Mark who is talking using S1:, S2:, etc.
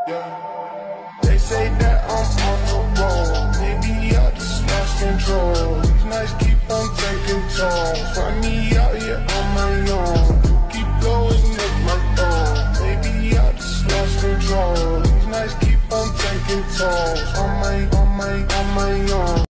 S1: Yeah. They say that I'm on the road, maybe I just lost control. These nights keep on taking tolls, find me out here on my own. Keep blowing up my phone, maybe I just lost control. These nights keep on taking tolls on my own.